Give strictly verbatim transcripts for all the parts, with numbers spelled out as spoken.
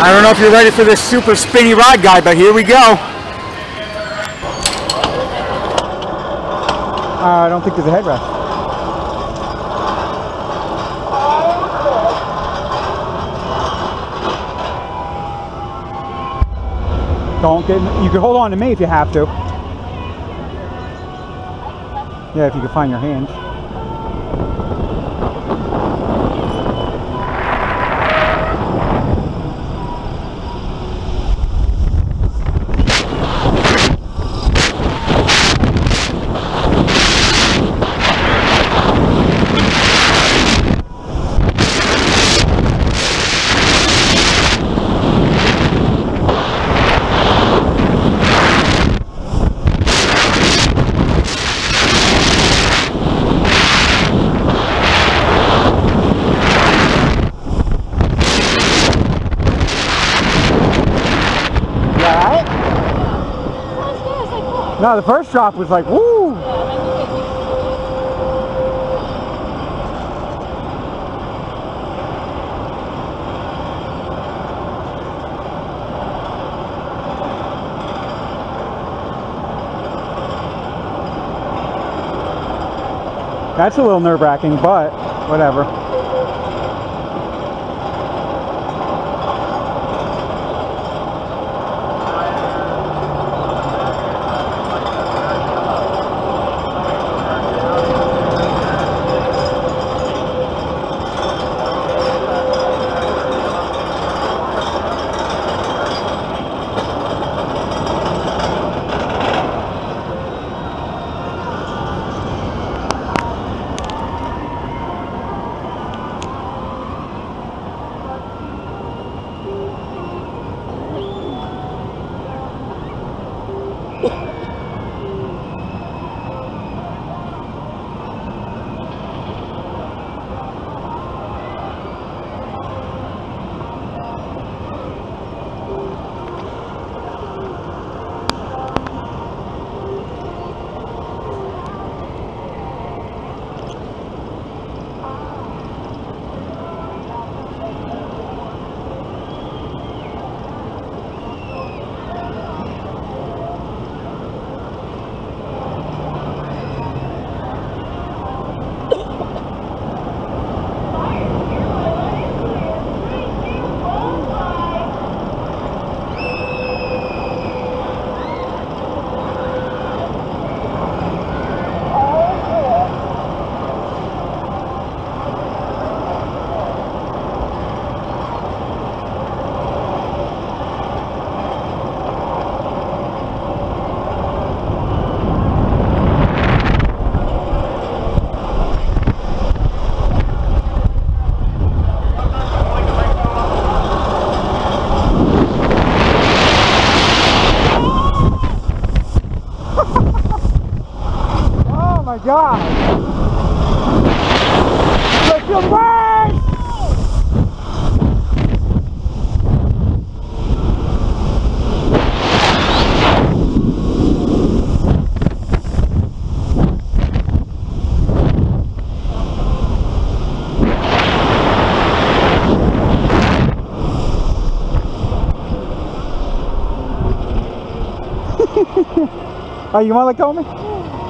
I don't know if you're ready for this super spinny ride, guy, but here we go. Uh, I don't think there's a headrest. Don't get. You can hold on to me if you have to. Yeah, if you can find your hands. No, the first drop was like, woo! That's a little nerve-wracking, but whatever. God! I feel the rain! Oh, you want to let go of me?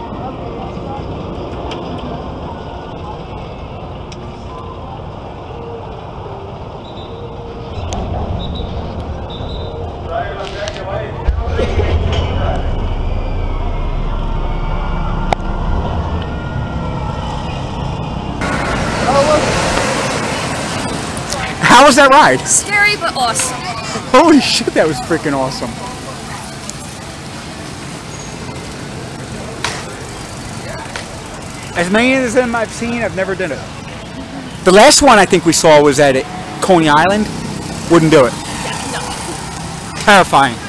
How was that ride? Scary but awesome. Holy shit, that was freaking awesome. As many as them I've seen, I've never done it. The last one I think we saw was at Coney Island. Wouldn't do it. Yeah, no. Terrifying.